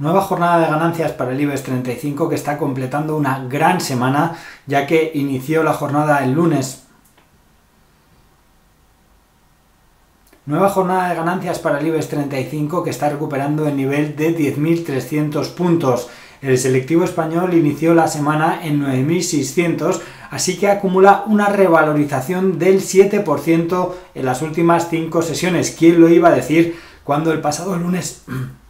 Nueva jornada de ganancias para el IBEX 35 que está completando una gran semana, ya que inició la jornada el lunes. Nueva jornada de ganancias para el IBEX 35 que está recuperando el nivel de 10.300 puntos. El selectivo español inició la semana en 9.600, así que acumula una revalorización del 7% en las últimas 5 sesiones. ¿Quién lo iba a decir cuando el pasado lunes...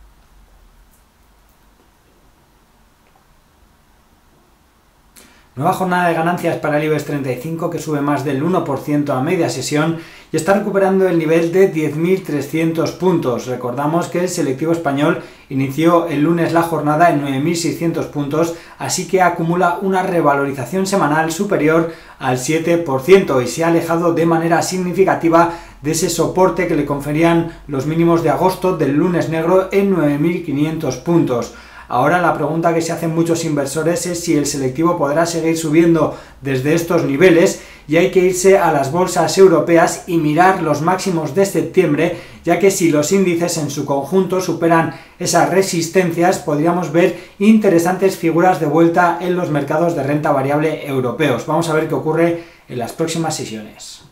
Nueva jornada de ganancias para el IBEX 35 que sube más del 1% a media sesión y está recuperando el nivel de 10.300 puntos. Recordamos que el selectivo español inició el lunes la jornada en 9.600 puntos, así que acumula una revalorización semanal superior al 7% y se ha alejado de manera significativa de ese soporte que le conferían los mínimos de agosto del lunes negro en 9.500 puntos. Ahora la pregunta que se hacen muchos inversores es si el selectivo podrá seguir subiendo desde estos niveles, y hay que irse a las bolsas europeas y mirar los máximos de septiembre, ya que si los índices en su conjunto superan esas resistencias podríamos ver interesantes figuras de vuelta en los mercados de renta variable europeos. Vamos a ver qué ocurre en las próximas sesiones.